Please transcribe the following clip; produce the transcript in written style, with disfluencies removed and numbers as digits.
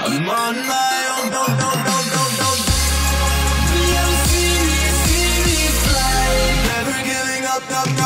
I'm on my own, don't. You see me fly. Never giving up,